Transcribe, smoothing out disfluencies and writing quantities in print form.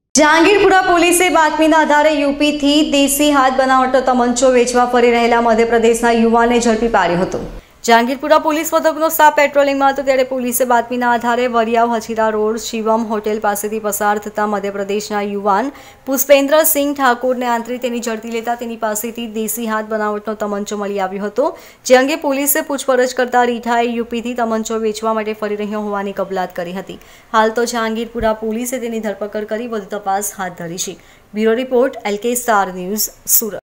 જહાંગીરપુરા પોલીસે બાતમીના આધારે યુપીથી દેશી હાથ બનાવટનો તમંચો વેચવા ફરી રહેલા મધ્યપ્રદેશના યુવાનને ઝડપી પાડ્યો હતો। જહાંગીરપુરા પોલીસ મથકનો સ્ટાફ પેટ્રોલિંગમાં હતો ત્યારે પોલીસે બાતમીના આધારે વરિયાવ હચીરા રોડ શિવમ હોટેલ પાસેથી પસાર થતા મધ્યપ્રદેશના યુવાન પુષ્પેન્દ્રસિંહ ઠાકોરને આંતરી તેની ઝડપી લેતા તેની પાસેથી દેશી હાથ બનાવટનો તમંચો મળી આવ્યો હતો, જે અંગે પોલીસે પૂછપરછ કરતા રીઠાએ યુપીથી તમંચો વેચવા માટે ફરી રહ્યો હોવાની કબૂલાત કરી હતી। હાલ તો જહાંગીરપુરા પોલીસે તેની ધરપકડ કરી વધુ તપાસ હાથ ધરી છે। Bureau report LK star news, Surat.